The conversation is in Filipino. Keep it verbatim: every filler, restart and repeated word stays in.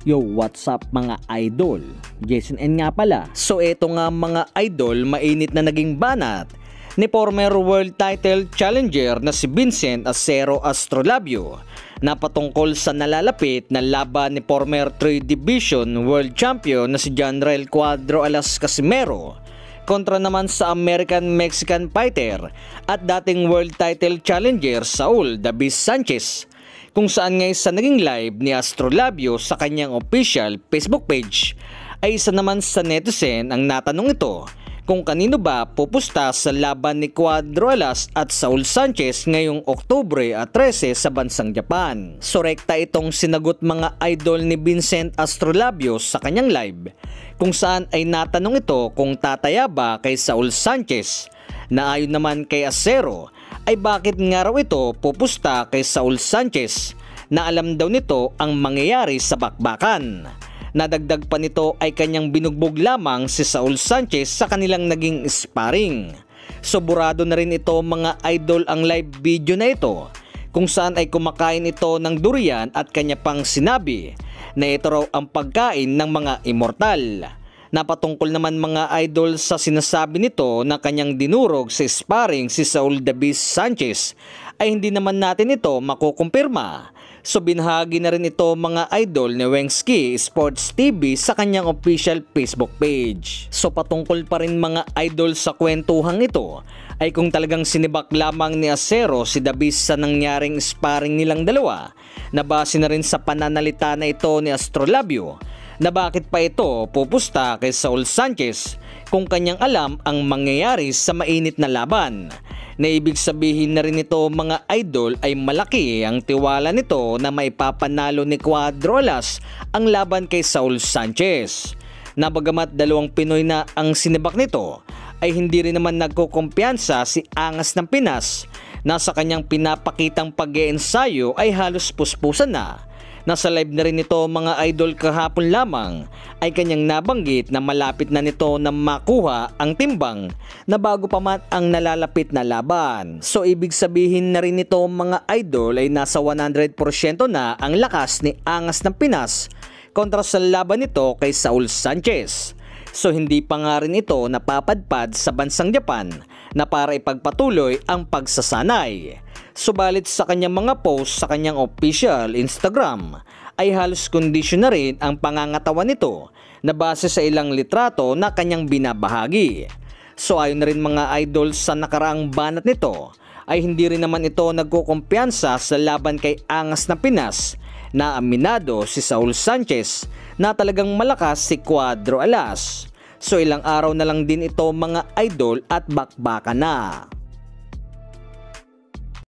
Yo, what's up mga idol? Jason N nga pala. So eto nga mga idol, mainit na naging banat ni former world title challenger na si Vincent Acero Astrolabio na patungkol sa nalalapit na laban ni former three division world champion na si Janrael Cuadro Alas Casimero kontra naman sa American-Mexican fighter at dating world title challenger Saul Davis Sanchez, kung saan ngay sa naging live ni Astrolabio sa kanyang official Facebook page ay isa naman sa netizen ang natanong ito kung kanino ba pupusta sa laban ni Cuadro Alas at Saul Sanchez ngayong Oktubre trese sa bansang Japan. So rekta itong sinagot mga idol ni Vincent Astrolabio sa kanyang live kung saan ay natanong ito kung tataya ba kay Saul Sanchez, na ayon naman kay Acero ay bakit nga raw ito pupusta kay Saul Sanchez na alam daw nito ang mangyayari sa bakbakan. Nadagdag pa nito ay kanyang binugbog lamang si Saul Sanchez sa kanilang naging sparring. Soburado na rin ito mga idol ang live video na ito kung saan ay kumakain ito ng durian at kanya pang sinabi na ito raw ang pagkain ng mga immortal. Napatungkol naman mga idol sa sinasabi nito na kanyang dinurog sa sparring si Saul Davis Sanchez ay hindi naman natin ito makukumpirma. So binahagi na rin ito mga idol ni Wengski Sports T V sa kanyang official Facebook page. So patungkol pa rin mga idol sa kwentuhang ito ay kung talagang sinibak lamang ni Acero si Davis sa nangyaring sparring nilang dalawa, na base na rin sa pananalita na ito ni Astrolabio na bakit pa ito pupusta kay Saul Sanchez kung kanyang alam ang mangyayari sa mainit na laban. Na ibig sabihin na rin ito mga idol ay malaki ang tiwala nito na maipapanalo ni Cuadro Alas ang laban kay Saul Sanchez. Na bagamat dalawang Pinoy na ang sinibak nito ay hindi rin naman nagkukumpiyansa si Angas ng Pinas na sa kanyang pinapakitang pag-iensayo ay halos puspusan na. Nasa live na rin ito mga idol kahapon lamang ay kanyang nabanggit na malapit na nito na makuha ang timbang na bago pa man ang nalalapit na laban. So ibig sabihin na rin ito mga idol ay nasa one hundred percent na ang lakas ni Angas ng Pinas kontra sa laban nito kay Saul Sanchez. So hindi pa nga rin ito napapadpad sa bansang Japan na para ipagpatuloy ang pagsasanay. Subalit sa kanyang mga post sa kanyang official Instagram ay halos kondisyon na rin ang pangangatawan nito na base sa ilang litrato na kanyang binabahagi. So ayon na rin mga idol sa nakaraang banat nito ay hindi rin naman ito nagkukumpiyansa sa laban kay Angas na Pinas na aminado si Saul Sanchez na talagang malakas si Cuadro Alas. So ilang araw na lang din ito mga idol at bakbaka na.